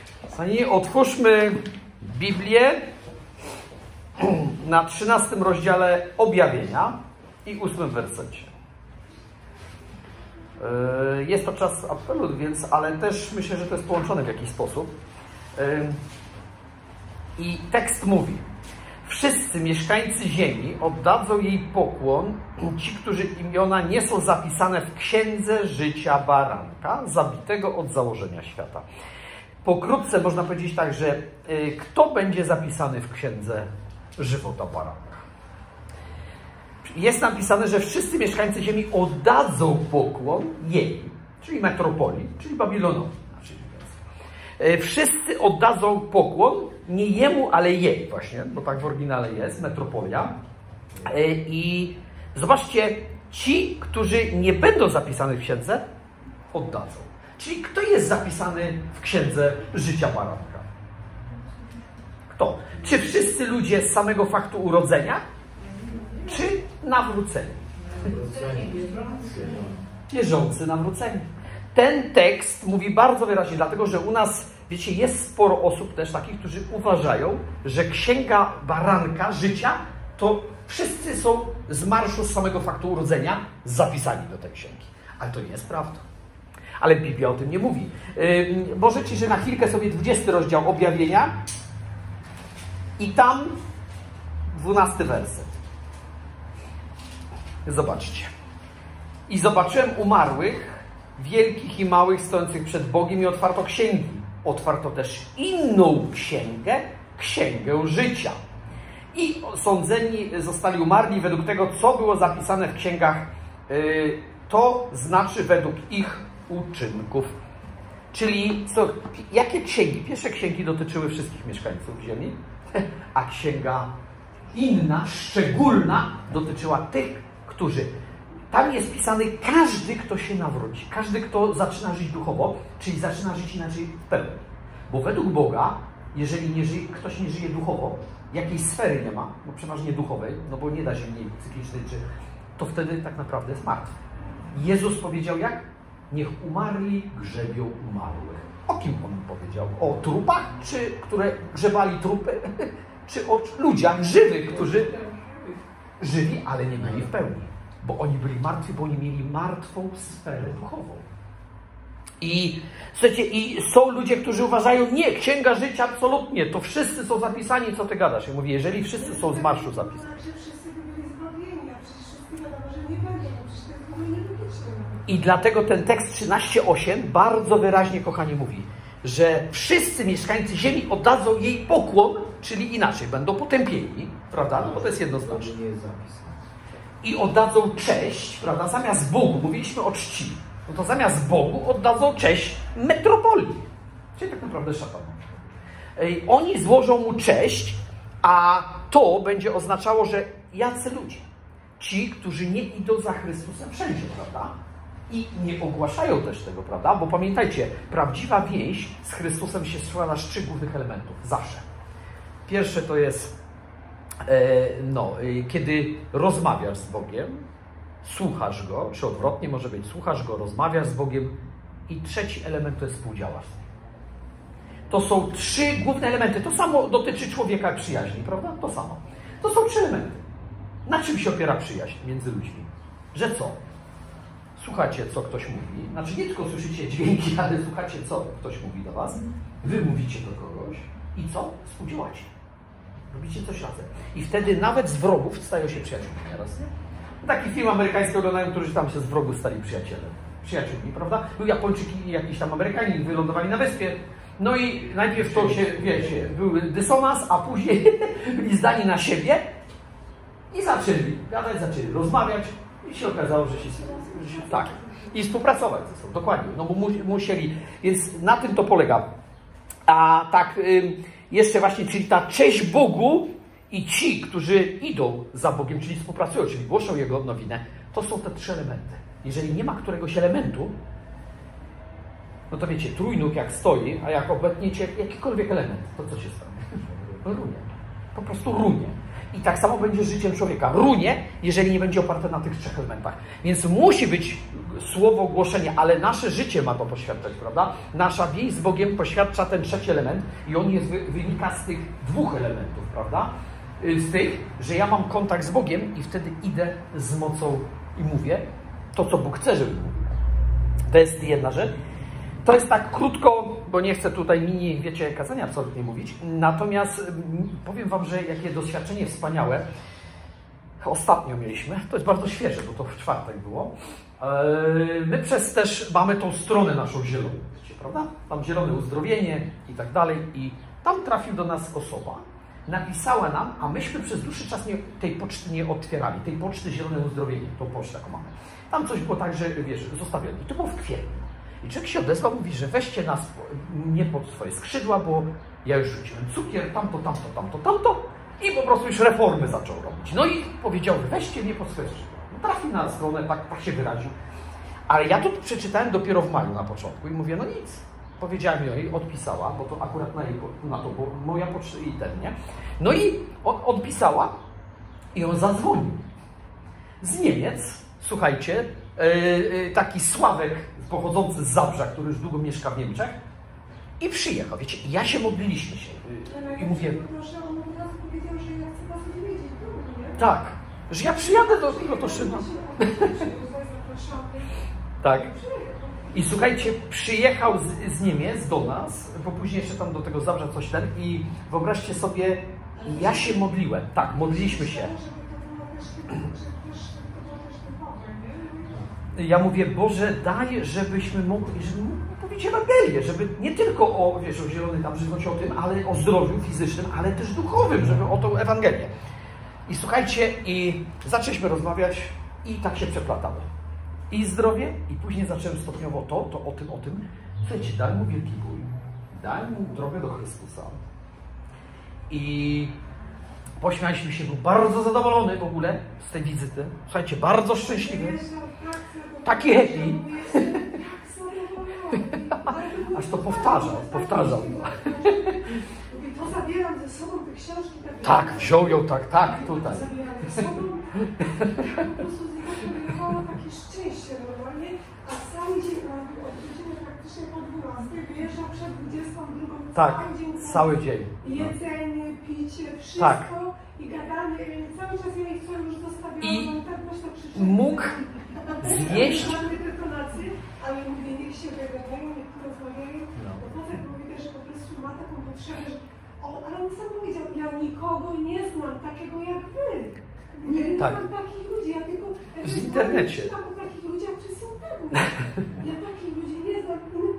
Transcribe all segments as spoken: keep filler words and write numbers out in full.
Kochani, otwórzmy Biblię na trzynastym rozdziale Objawienia i ósmym wersecie. Jest to czas apelu, więc, ale też myślę, że to jest połączone w jakiś sposób. I tekst mówi: wszyscy mieszkańcy ziemi oddadzą jej pokłon, ci, którzy imiona nie są zapisane w księdze życia baranka, zabitego od założenia świata. Pokrótce można powiedzieć tak, że y, kto będzie zapisany w księdze żywota baranka? Jest napisane, że wszyscy mieszkańcy ziemi oddadzą pokłon jej, czyli metropolii, czyli Babilonowi. Y, wszyscy oddadzą pokłon nie jemu, ale jej właśnie, bo tak w oryginale jest, metropolia. Y, I zobaczcie, ci, którzy nie będą zapisani w księdze, oddadzą. Czyli kto jest zapisany w księdze życia baranka? Kto? Czy wszyscy ludzie z samego faktu urodzenia? Czy nawróceni? Wierzący nawróceni. Ten tekst mówi bardzo wyraźnie, dlatego że u nas, wiecie, jest sporo osób też takich, którzy uważają, że księga baranka życia to wszyscy są z marszu z samego faktu urodzenia zapisani do tej księgi. Ale to nie jest prawda. Ale Biblia o tym nie mówi. Yy, może ci, że na chwilkę sobie dwudziesty rozdział Objawienia i tam dwunasty werset. Zobaczcie. I zobaczyłem umarłych, wielkich i małych, stojących przed Bogiem, i otwarto księgi. Otwarto też inną księgę, księgę życia. I sądzeni zostali umarli według tego, co było zapisane w księgach, yy, to znaczy według ich uczynków. Czyli co, jakie księgi? Pierwsze księgi dotyczyły wszystkich mieszkańców ziemi, a księga inna, szczególna, dotyczyła tych, którzy... Tam jest pisany każdy, kto się nawróci. Każdy, kto zaczyna żyć duchowo, czyli zaczyna żyć inaczej w pełni. Bo według Boga, jeżeli nie żyje, ktoś nie żyje duchowo, jakiejś sfery nie ma, no przeważnie duchowej, no bo nie da się mniej cyklicznej, czy, to wtedy tak naprawdę jest martwy. Jezus powiedział jak? Niech umarli grzebią umarłych. O kim on powiedział? O trupach, czy które grzebali trupy? Czy o ludziach żywych, którzy żyli, ale nie byli w pełni. Bo oni byli martwi, bo oni mieli martwą sferę duchową. I słuchajcie, i są ludzie, którzy uważają, nie, księga życia absolutnie, to wszyscy są zapisani, co ty gadasz? Ja mówię, jeżeli wszyscy są z marszu zapisani. I dlatego ten tekst trzynaście osiem bardzo wyraźnie, kochani, mówi, że wszyscy mieszkańcy ziemi oddadzą jej pokłon, czyli inaczej, będą potępieni, prawda? No bo to jest jednoznaczne. I oddadzą cześć, prawda? Zamiast Bogu, mówiliśmy o czci, no to zamiast Bogu oddadzą cześć metropolii, czyli tak naprawdę szatanowi. Oni złożą mu cześć, a to będzie oznaczało, że jacy ludzie? Ci, którzy nie idą za Chrystusem wszędzie, prawda? I nie ogłaszają też tego, prawda? Bo pamiętajcie, prawdziwa więź z Chrystusem się składa z trzech głównych elementów. Zawsze. Pierwsze to jest, e, no, e, kiedy rozmawiasz z Bogiem, słuchasz Go, czy odwrotnie może być, słuchasz Go, rozmawiasz z Bogiem. I trzeci element to jest współdziałasz. To są trzy główne elementy. To samo dotyczy człowieka przyjaźni, prawda? To samo. To są trzy elementy. Na czym się opiera przyjaźń między ludźmi? Że co? Słuchacie, co ktoś mówi. Znaczy nie tylko słyszycie dźwięki, ale słuchacie, co ktoś mówi do was. Wy mówicie do kogoś. I co? Współdziałacie. Robicie coś razem. I wtedy nawet z wrogów stają się przyjaciółmi nieraz. Nie? Taki film amerykański oglądają, którzy tam się z wrogów stali przyjacielem. Przyjaciółmi, prawda? Był Japończyk i jakiś tam Amerykanin, wylądowali na wyspie. No i najpierw to się, wiecie, był dysonans, a później byli zdani na siebie i zaczęli gadać, zaczęli rozmawiać i się okazało, że się, że się tak. I współpracować ze sobą, dokładnie, no bo mu, musieli, więc na tym to polega. A tak y, jeszcze właśnie, czyli ta cześć Bogu i ci, którzy idą za Bogiem, czyli współpracują, czyli głoszą Jego nowinę, to są te trzy elementy. Jeżeli nie ma któregoś elementu, no to wiecie, trójnóg jak stoi, a jak obetniecie jakikolwiek element, to co się stanie? Runie. Po prostu runie. I tak samo będzie życiem człowieka. Runie, jeżeli nie będzie oparte na tych trzech elementach. Więc musi być słowo, głoszenie, ale nasze życie ma to poświadczać, prawda? Nasza więź z Bogiem poświadcza ten trzeci element i on jest, wynika z tych dwóch elementów, prawda? Z tych, że ja mam kontakt z Bogiem i wtedy idę z mocą i mówię to, co Bóg chce, żebym mówił. To jest jedna rzecz. To jest tak krótko, bo nie chcę tutaj mini, wiecie, kazania absolutnie mówić. Natomiast powiem wam, że jakie doświadczenie wspaniałe ostatnio mieliśmy. To jest bardzo świeże, bo to w czwartek było. My przez też mamy tą stronę naszą zieloną, wiecie, prawda? Tam zielone uzdrowienie i tak dalej. I tam trafił do nas osoba, napisała nam, a myśmy przez dłuższy czas nie, tej poczty nie otwierali. Tej poczty zielone uzdrowienie, tą pocztę jaką mamy. Tam coś było tak, że wiesz, zostawiali. I to było w kwietniu. I człowiek się odezwał, mówi, że weźcie nas, mnie pod swoje skrzydła, bo ja już rzuciłem cukier, tamto, tamto, tamto, tamto i po prostu już reformy zaczął robić. No i powiedział, weźcie mnie pod swoje skrzydła. No trafił na stronę, tak, tak się wyraził. Ale ja to przeczytałem dopiero w maju na początku i mówię, no nic. Powiedziałem jej, odpisała, bo to akurat na, jej, na to, bo moja poczta i ten, nie? No i od, odpisała i on zadzwonił. Z Niemiec, słuchajcie, yy, yy, taki Sławek pochodzący z Zabrza, który już długo mieszka w Niemczech i przyjechał. Wiecie, ja się modliliśmy się yy, i mówię... Tak, że ja przyjadę do Krotoszyna. Tak. I słuchajcie, przyjechał z, z Niemiec do nas, bo później jeszcze tam do tego Zabrza coś ten i wyobraźcie sobie, ja się modliłem. Tak, modliliśmy się. Ja mówię, Boże, daj, żebyśmy mogli, żeby mógł powiedzieć Ewangelię, żeby nie tylko o, wiesz, o zielonej tam żywności, o tym, ale o zdrowiu fizycznym, ale też duchowym, żeby o tą Ewangelię. I słuchajcie, i zaczęliśmy rozmawiać i tak się przeplatało. I zdrowie, i później zacząłem stopniowo to, to o tym, o tym. Słuchajcie, daj mu wielki bój, daj mu drogę do Chrystusa. I pośmialiśmy się, był bardzo zadowolony w ogóle z tej wizyty. Słuchajcie, bardzo szczęśliwy. Taki happy. Aż to powtarzał, powtarzał. To zabieram ze sobą te książki. Tak, wziął ją, tak, tak, tutaj. Zabieram ze sobą. Po prostu z niego wyjechało takie szczęście normalnie, a cały dzień, od godziny praktycznie po dwunastej, wyjeżdżał przed dwudziestą drugą. Tak, cały dzień. Cały dzień. Jedzenie, picie, wszystko. Tak. I gadanie, cały czas ja ich już zostawiałam. I tak właśnie mógł zjeść. Ale mówię, niech się wygadają, niech rozmawiają. No. Bo potem mówi też, że po prostu ma taką potrzebę, że o, ale on sam powiedział, ja nikogo nie znam takiego jak wy. Nie, nie Tak. znam takich ludzi, ja tylko w internecie. czytam o takich ludziach przez internet. Ja takich ludzi nie znam.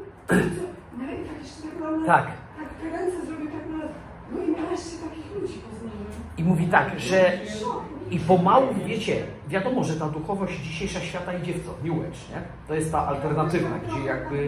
No i tak jeszcze tak mam Tak. tak te ręce zrobię tak na... No i nareszcie takich ludzi poznałem. I mówi tak, że i pomału, wiecie, wiadomo, że ta duchowość dzisiejsza świata idzie w co? New Age, nie? To jest ta alternatywna, gdzie jakby...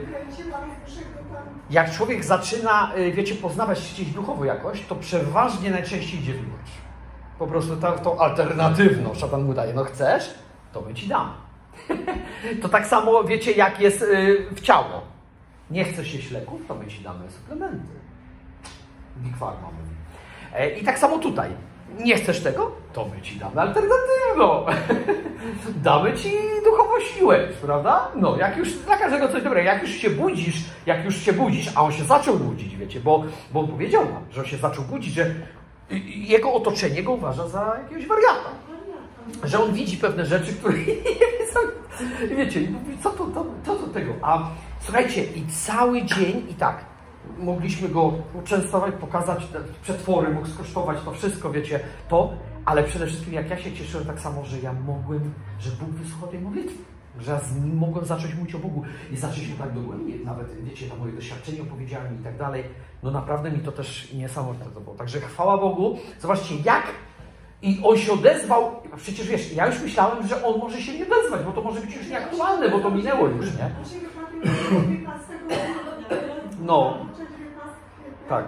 Jak człowiek zaczyna, wiecie, poznawać się gdzieś duchowo jakoś, to przeważnie najczęściej idzie w New Age. Po prostu tą, tą alternatywną szatan mu daje. No chcesz? To my ci damy. To tak samo, wiecie, jak jest w ciało. Nie chcesz jeść leków? To my ci damy suplementy. Big Pharma mówi. I tak samo tutaj. Nie chcesz tego? To my ci damy alternatywną. Damy ci duchową siłę, prawda? No, jak już dla każdego coś dobrego, jak już się budzisz, jak już się budzisz, a on się zaczął budzić, wiecie, bo, bo powiedział nam, że on się zaczął budzić, że jego otoczenie go uważa za jakiegoś wariata. Że on widzi pewne rzeczy, które nie wiedzą. Wiecie, i mówi, co to, to, to do tego? A słuchajcie, i cały dzień i tak, mogliśmy go uczęstować, pokazać te przetwory, mógł skosztować to wszystko, wiecie, to, ale przede wszystkim jak ja się cieszyłem tak samo, że ja mogłem, że Bóg wysłuchał tej modlitwy, że ja z nim mogłem zacząć mówić o Bogu i zaczęliśmy tak dogłębnie, nawet, wiecie, tam moje doświadczenie opowiedziałem i tak dalej, no naprawdę mi to też niesamowite to było, także chwała Bogu, zobaczcie jak i on się odezwał, przecież wiesz, ja już myślałem, że on może się nie odezwać, bo to może być już nieaktualne, bo to minęło już, nie? No. Tak.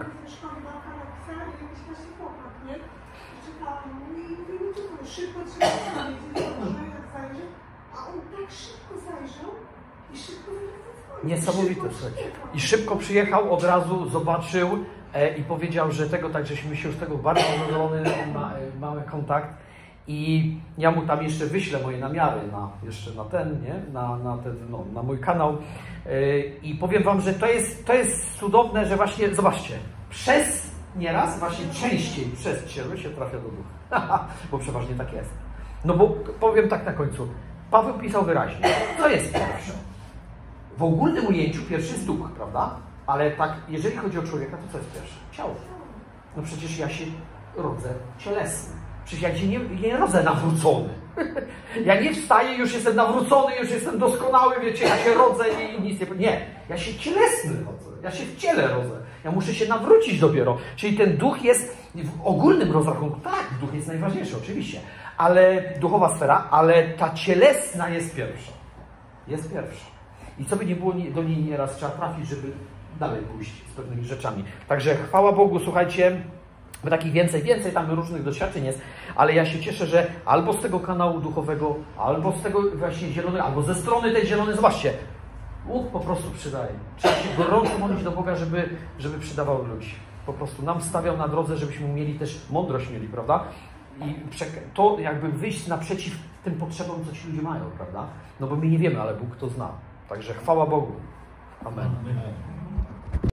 Szybko trzeba powiedzieć, a on tak szybko zajrzał i szybko zadzwonił. Niesamowite, słuchajcie. I szybko przyjechał, od razu zobaczył, i powiedział, że tego tak, żeśmy się już tego bardzo zadowolony, ma, mamy kontakt i ja mu tam jeszcze wyślę moje namiary na, jeszcze na ten, nie? Na, na, ten, no, na mój kanał i powiem wam, że to jest, to jest cudowne, że właśnie, zobaczcie, przez nieraz, właśnie częściej przez ciele się trafia do ducha, bo przeważnie tak jest. No bo powiem tak na końcu, Paweł pisał wyraźnie, co jest pierwsze? W ogólnym ujęciu pierwszy jest duch, prawda? Ale tak, jeżeli chodzi o człowieka, to co jest pierwsze? Ciało. No przecież ja się rodzę cielesny. Przecież ja się nie, nie rodzę nawrócony. Ja nie wstaję, już jestem nawrócony, już jestem doskonały, wiecie, ja się rodzę i nic nie... Nie, ja się cielesny rodzę. Ja się w ciele rodzę. Ja muszę się nawrócić dopiero. Czyli ten duch jest w ogólnym rozrachunku. Tak, duch jest najważniejszy, oczywiście. Ale duchowa sfera, ale ta cielesna jest pierwsza. Jest pierwsza. I co by nie było, do niej nieraz trzeba trafić, żeby dalej pójść z pewnymi rzeczami. Także chwała Bogu, słuchajcie, bo takich więcej, więcej tam różnych doświadczeń jest, ale ja się cieszę, że albo z tego kanału duchowego, albo z tego właśnie zielonego, albo ze strony tej zielonej, zobaczcie, Bóg po prostu przydaje. Trzeba się gorąco modlić do Boga, żeby, żeby przydawał ludzi. Po prostu nam stawiał na drodze, żebyśmy mieli też mądrość mieli, prawda? I to jakby wyjść naprzeciw tym potrzebom, co ci ludzie mają, prawda? No bo my nie wiemy, ale Bóg to zna. Także chwała Bogu. Amen. Amen.